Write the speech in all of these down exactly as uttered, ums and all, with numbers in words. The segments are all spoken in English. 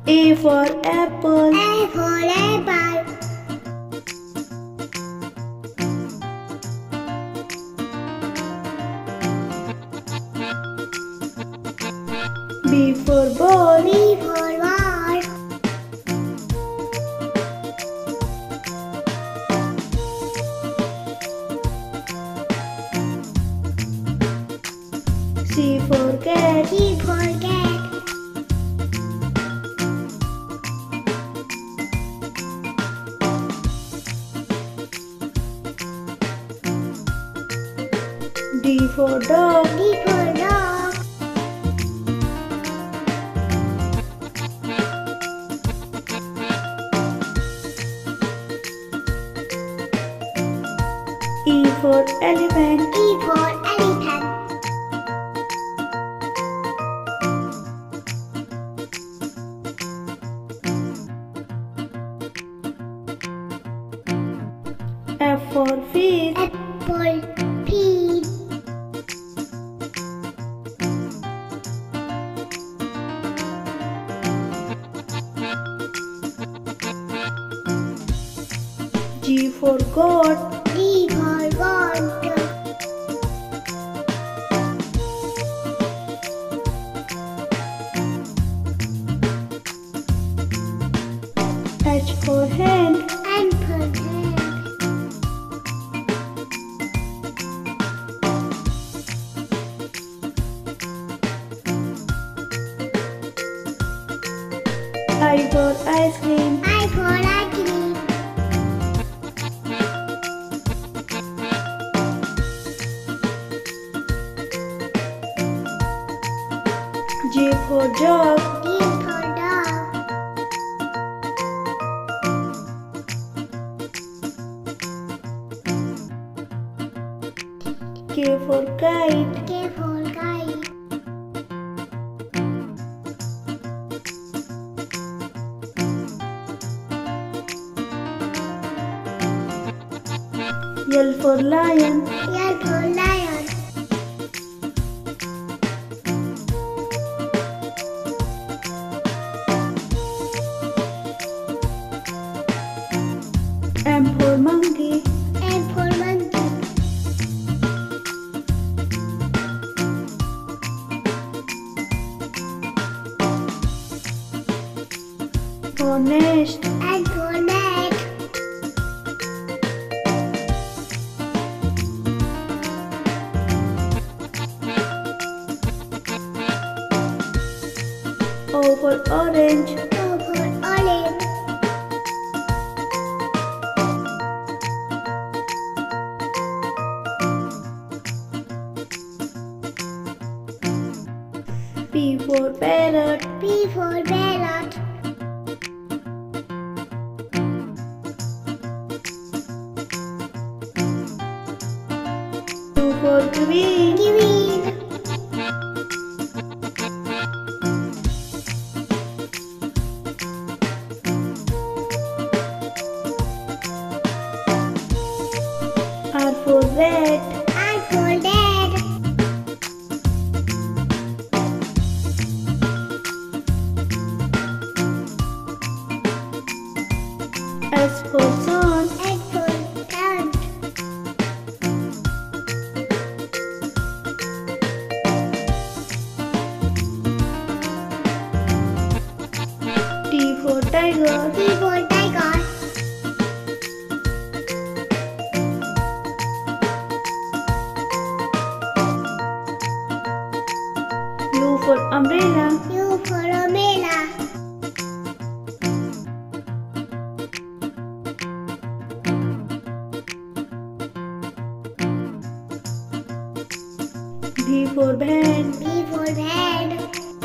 A for apple. A for apple. B for ball. B for ball. C for cat. C for cat. D for dog. D for dog. E for elephant. E for elephant. F for fish. F for pig. G for goat. G for goat. H for hen. N for hen. I for ice cream. I for ice cream. J for jug. D for dog. K for kite. K for kite. L for lion. L for lion. M for monkey. M for monkey. For nest. N for net. O for orange. O for orange. P for parrot. P for parrot. Q for queen. Queen. R for rat. R for rat. S for sun. S for sun. T for tiger. T for tiger. U for umbrella. U for umbrella. V for van. V for van.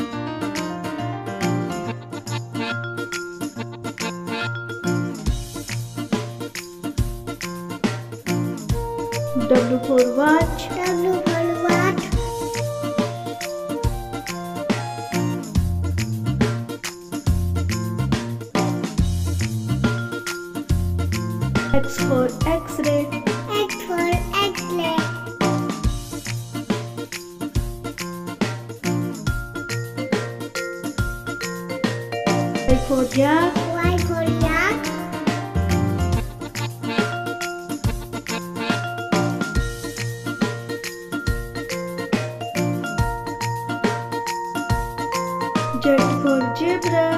W for watch. W for watch. X for X-ray. X for X-ray. Z for yak, Y for yak. Z for zebra,